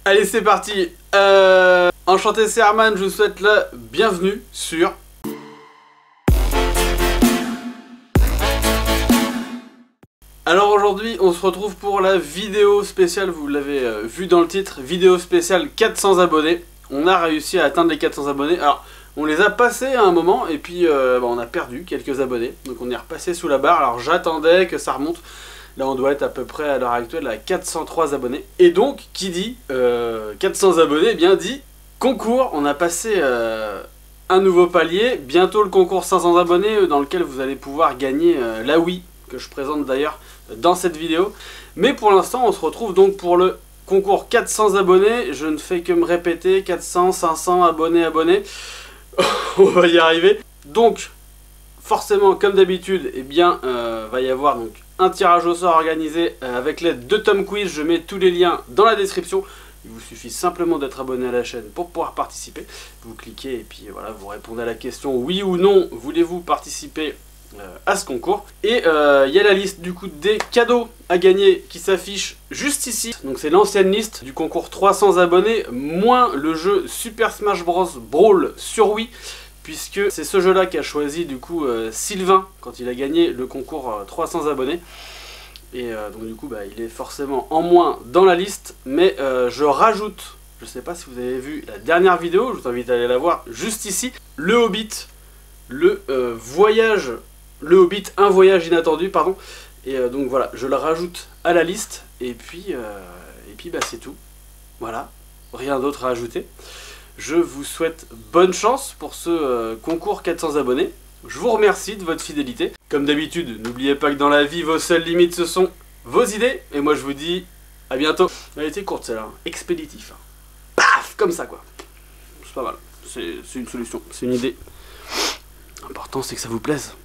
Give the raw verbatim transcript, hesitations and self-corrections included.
Allez, c'est parti. euh... Enchanté, c'est Arman, je vous souhaite la bienvenue sur... Alors aujourd'hui, on se retrouve pour la vidéo spéciale, vous l'avez euh, vu dans le titre, vidéo spéciale quatre cents abonnés. On a réussi à atteindre les quatre cents abonnés. Alors, on les a passés à un moment et puis euh, bah, on a perdu quelques abonnés. Donc on est repassé sous la barre. Alors j'attendais que ça remonte. Là on doit être à peu près à l'heure actuelle à quatre cent trois abonnés. Et donc, qui dit euh, quatre cents abonnés, eh bien dit concours. On a passé euh, un nouveau palier. Bientôt le concours cinq cents abonnés dans lequel vous allez pouvoir gagner euh, la Wii, que je présente d'ailleurs dans cette vidéo. Mais pour l'instant on se retrouve donc pour le concours quatre cents abonnés. Je ne fais que me répéter, quatre cents, cinq cents abonnés, abonnés. On va y arriver. Donc forcément comme d'habitude, eh bien euh, va y avoir donc un tirage au sort organisé euh, avec l'aide de Tom Quiz. Je mets tous les liens dans la description. Il vous suffit simplement d'être abonné à la chaîne pour pouvoir participer. Vous cliquez et puis voilà, vous répondez à la question oui ou non, voulez-vous participer euh, à ce concours. Et il euh, y a la liste du coup des cadeaux à gagner qui s'affiche juste ici. Donc c'est l'ancienne liste du concours trois cents abonnés, moins le jeu Super Smash Bros Brawl sur Wii. Puisque c'est ce jeu-là qu'a choisi du coup euh, Sylvain quand il a gagné le concours euh, trois cents abonnés. Et euh, donc du coup bah, il est forcément en moins dans la liste. Mais euh, je rajoute, je sais pas si vous avez vu la dernière vidéo, je vous invite à aller la voir juste ici. Le Hobbit, le euh, voyage, le Hobbit, un voyage inattendu, pardon. Et euh, donc voilà, je le rajoute à la liste. Et puis, euh, et puis bah, c'est tout. Voilà, rien d'autre à ajouter. Je vous souhaite bonne chance pour ce euh, concours quatre cents abonnés. Je vous remercie de votre fidélité. Comme d'habitude, n'oubliez pas que dans la vie, vos seules limites, ce sont vos idées. Et moi, je vous dis à bientôt. Elle était courte, celle-là. Hein. Expéditif. Hein. Paf, comme ça, quoi. C'est pas mal. C'est une solution. C'est une idée. L'important, c'est que ça vous plaise.